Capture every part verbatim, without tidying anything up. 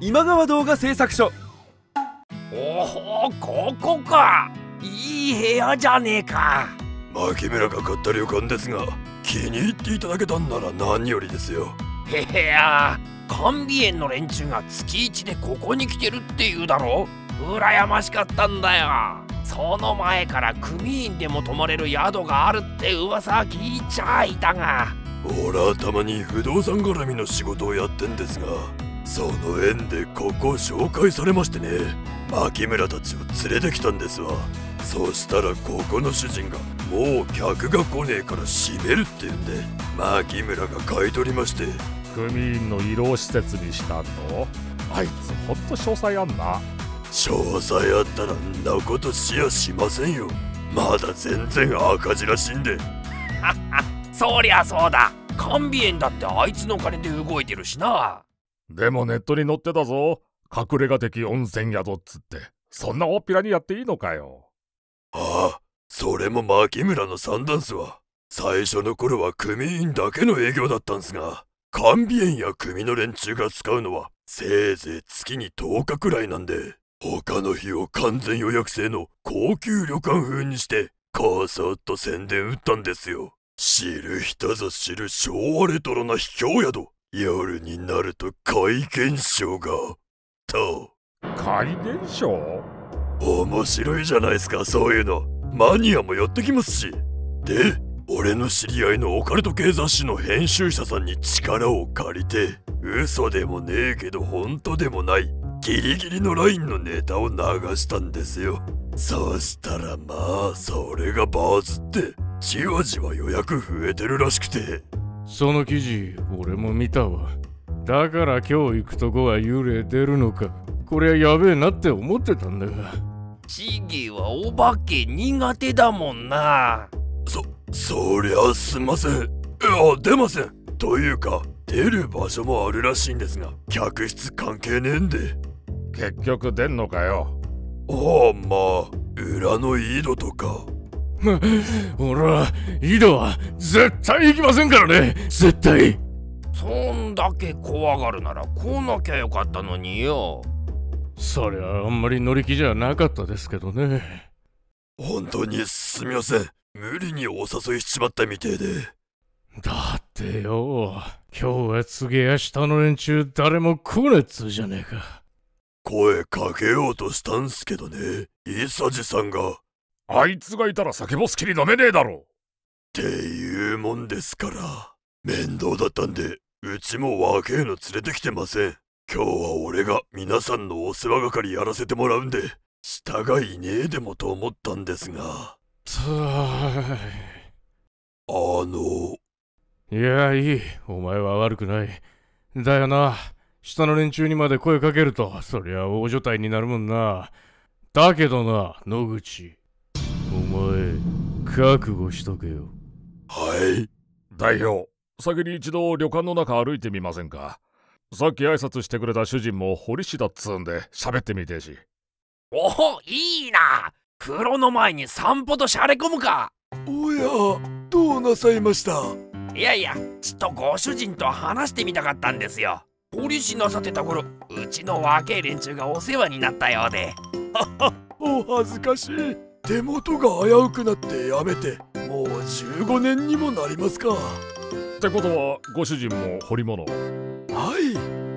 今川動画製作所。 おお、ここか。いい部屋じゃねえか。 牧村が買った旅館ですが、気に入っていただけたんなら何よりですよ。 へへや、甘美園の連中が月一でここに来てるって言うだろ。羨ましかったんだよ。その前から組員でも泊まれる宿があるって噂聞いちゃいたが、 俺はたまに不動産絡みの仕事をやってんですが、その縁でここを紹介されましてね、牧村たちを連れてきたんですわ。そしたらここの主人がもう客が来ねえから閉めるって言うんで、牧村が買い取りまして。 組員の医療施設にしたと。あいつほんと詳細あんな。 詳細あったらんなことしやしませんよ。まだ全然赤字らしいんで。 そりゃそうだ。甘美園だってあいつの金で動いてるしな。 でもネットに載ってたぞ。隠れ家的温泉宿っつって。そんな大っぴらにやっていいのかよ。 ああ、それも牧村の算段っすわ。最初の頃は組員だけの営業だったんすが、甘美園や組の連中が使うのはせいぜい月にとおかくらいなんで、他の日を完全予約制の高級旅館風にしてこそっと宣伝打ったんですよ。知る人ぞ知る昭和レトロな秘境宿。夜になると怪現象がと。 怪現象？ 面白いじゃないですか、そういうの。マニアも寄ってきますし。で、俺の知り合いのオカルト系雑誌の編集者さんに力を借りて、嘘でもねえけど本当でもないギリギリのラインのネタを流したんですよ。そしたらまあそれがバズってじわじわ予約増えてるらしくて。 その記事俺も見たわ。だから今日行くとこは幽霊出るのか、こりゃやべえなって思ってたんだが。 チゲはお化け苦手だもんな。 そ、そりゃすんません。いや、出ません。というか、出る場所もあるらしいんですが、客室関係ねえんで。 結局出んのかよ。 ああ、まあ、裏の井戸とか。 俺は、井戸は絶対行きませんからね、絶対。 そんだけ怖がるなら来なきゃよかったのによ。 そりゃあんまり乗り気じゃなかったですけどね。 本当にすみません。無理にお誘いしちまったみてえで。 だってよ、今日は次や下の連中誰も来ねえっつうじゃねえか。 声かけようとしたんすけどね、伊佐治さんが。 あいつがいたら酒ボスキリ飲めねえだろ。 っていうもんですから。面倒だったんで、うちも若えの連れてきてません。今日は俺が皆さんのお世話係やらせてもらうんで、従いねえでもと思ったんですが。 つーい。 あの。 いや、いい。お前は悪くない。だよな。下の連中にまで声かけると、そりゃ大所帯になるもんな。だけどな、野口。お前、覚悟しとけよ。 はい。 代表、先に一度旅館の中歩いてみませんか。さっき挨拶してくれた主人も堀氏だっつうんで喋ってみてえし。 おお、いいな。風呂の前に散歩としゃれ込むか。 おや、どうなさいました？ いやいや、ちっとご主人と話してみたかったんですよ。堀氏なさってた頃、うちの若い連中がお世話になったようで。 お恥ずかしい。手元が危うくなってやめてもうじゅうごねんにもなりますか。 ってことはご主人も彫り物？ はい、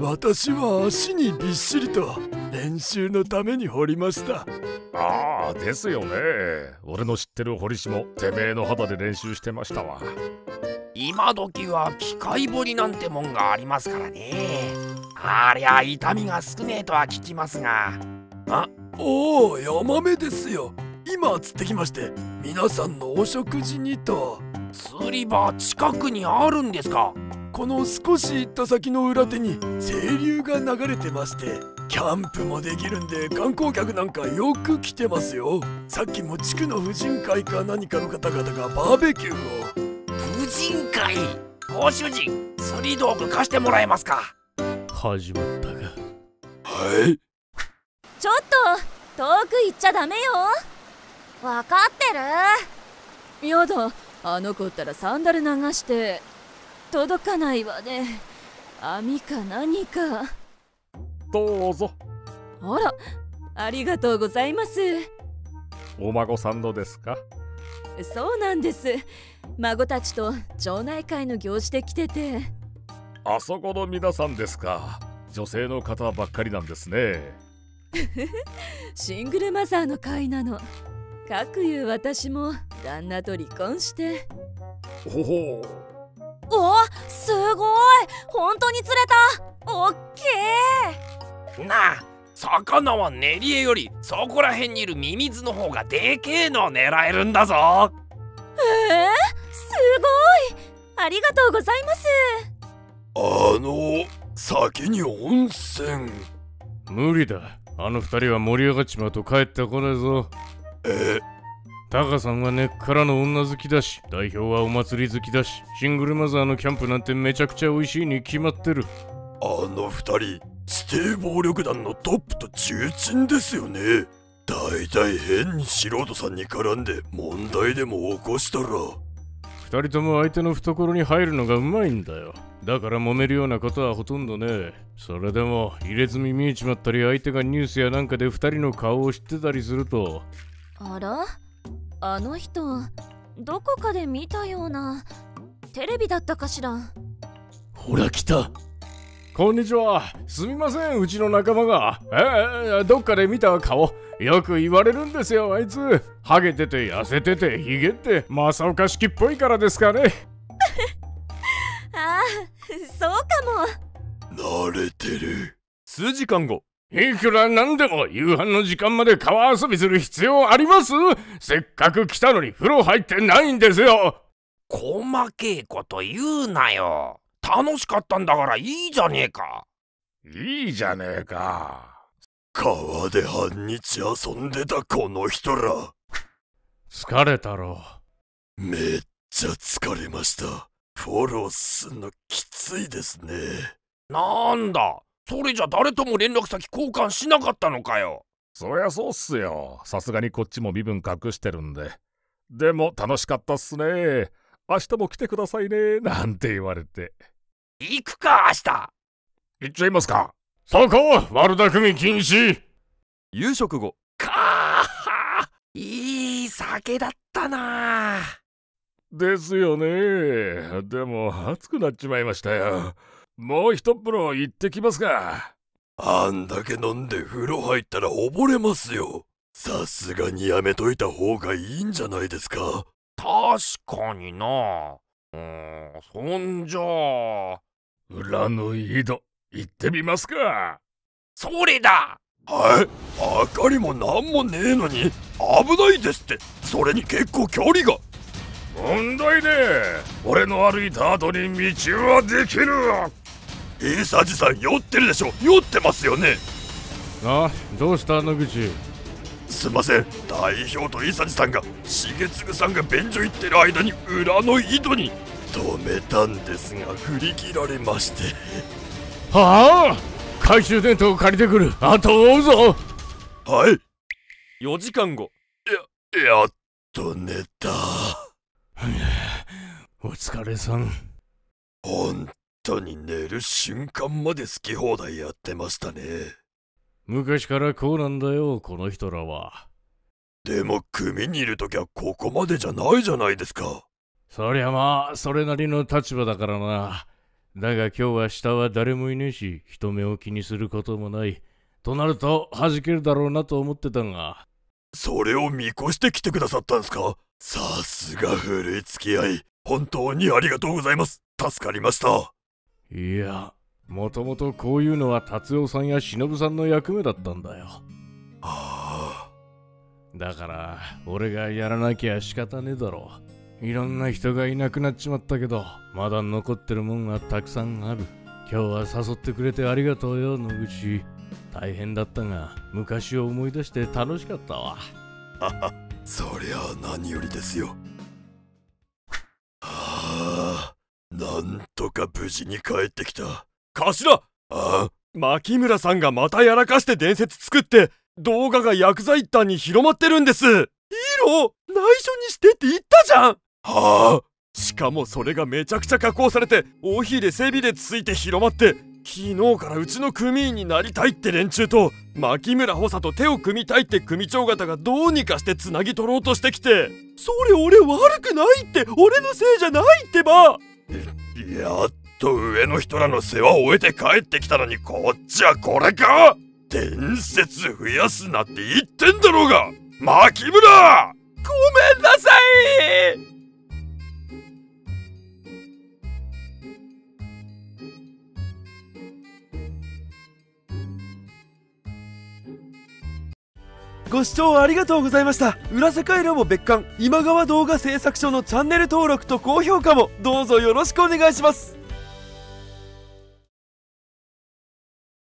私は足にびっしりと練習のために彫りました。 ああ、ですよね。俺の知ってる彫り師もてめえの肌で練習してましたわ。 今時は機械彫りなんてもんがありますからね。ありゃ痛みが少ねえとは聞きますが。あ、 おお、ヤマメですよ。今釣ってきまして、皆さんのお食事にと。 釣り場近くにあるんですか？ この少し行った先の裏手に清流が流れてまして、キャンプもできるんで観光客なんかよく来てますよ。さっきも地区の婦人会か何かの方々がバーベキューを。 婦人会？ご主人、釣り道具貸してもらえますか？ 始まったが。 はい。 ちょっと遠く行っちゃダメよ。わかってる？やだ、あの子ったらサンダル流して届かないわね。網か何か。 どうぞ。 あら、ありがとうございます。 お孫さんのですか？ そうなんです。孫たちと町内会の行事で来てて。 あそこの皆さんですか。女性の方ばっかりなんですね。 シングルマザーの会なの。かくいう私も旦那と離婚して。 ほほお、すごい、本当に釣れた。おっけーなあ、魚は練り餌よりそこらへんにいるミミズの方がでけえのを狙えるんだぞ。 えー、すごい、ありがとうございます。 あの、先に温泉。 無理だ。あの二人は盛り上がっちまうと帰ってこないぞ。 え、 タカさんは根っからの女好きだし、代表はお祭り好きだし、シングルマザーのキャンプなんてめちゃくちゃ美味しいに決まってる。 あの二人、指定暴力団のトップと重鎮ですよね。だいたい変に素人さんに絡んで問題でも起こしたら。 二人とも相手の懐に入るのがうまいんだよ。だから揉めるようなことはほとんどね。それでも入れ墨見えちまったり、相手がニュースやなんかで二人の顔を知ってたりすると。 あら、あの人どこかで見たような。テレビだったかしら。 ほら来た。こんにちは。すみません、うちの仲間が。えー、どっかで見た顔。よく言われるんですよ、あいつ。ハゲてて痩せててヒゲって正岡式っぽいからですかね。 ああ、そうかも。 慣れてる。 数時間後。 いくらなんでも夕飯の時間まで川遊びする必要あります？せっかく来たのに風呂入ってないんですよ。 細けえこと言うなよ。楽しかったんだからいいじゃねえか。 いいじゃねえか。 川で半日遊んでたこの人ら。 疲れたろ。 めっちゃ疲れました。フォローすんのきついですね。 なんだ、それじゃ誰とも連絡先交換しなかったのかよ。 そりゃそうっすよ。さすがにこっちも身分隠してるんで。でも楽しかったっすね。明日も来てくださいね、なんて言われて。 行くか、明日。 行っちゃいますか。 そこ悪巧み禁止。 夕食後。かあ、いい酒だったな。 ですよね。でも暑くなっちまいましたよ。もう一風呂行ってきますか。 あんだけ飲んで風呂入ったら溺れますよ。さすがにやめといた方がいいんじゃないですか。 確かにな。うーん、そんじゃあ裏の井戸行ってみますか。 それだ。 はい、明かりもなんもねえのに危ないですって。それに結構距離が。 問題ねえ。俺の歩いた後に道はできる。 イサジさん酔ってるでしょ。酔ってますよね。 あ、どうした野口。 すいません、代表とイサジさんが重次さんが便所行ってる間に裏の井戸に止めたんですが振り切られまして。 はあ、懐中電灯を借りてくる。あとを追うぞ。 はい。 よじかんご。 ややっと寝た。 お疲れさん。 本当に寝る瞬間まで好き放題やってましたね。 昔からこうなんだよ、この人らは。 でも組にいるときはここまでじゃないじゃないですか。 そりゃまあそれなりの立場だからな。だが今日は下は誰もいねえし、人目を気にすることもない。となると弾けるだろうなと思ってたが。 それを見越して来てくださったんですか。さすが古い付き合い。本当にありがとうございます。助かりました。 いや、もともとこういうのは達夫さんや忍さんの役目だったんだよ。 はあ。 だから俺がやらなきゃ仕方ねえだろう。いろんな人がいなくなっちまったけど、まだ残ってるもんがたくさんある。今日は誘ってくれてありがとうよ野口。大変だったが昔を思い出して楽しかったわ。 はは、そりゃあ何よりですよ。はあ、なんとか無事に帰ってきた。 頭、 ああ、 牧村さんがまたやらかして伝説作って動画がヤクザ一端に広まってるんです。ヒーロー内緒にしてって言ったじゃん。 はあ。 しかもそれがめちゃくちゃ加工されて王妃で背びれついて広まって昨日からうちの組員になりたいって連中と牧村補佐と手を組みたいって組長方がどうにかしてつなぎ取ろうとしてきて、それ俺悪くないって、俺のせいじゃないってば。 やっと上の人らの世話を終えて帰ってきたのに、こっちはこれか。伝説増やすなって言ってんだろうが、牧村。 ごめんなさい。ご視聴ありがとうございました。裏世界ロボ別館今川動画製作所のチャンネル登録と高評価もどうぞよろしくお願いします。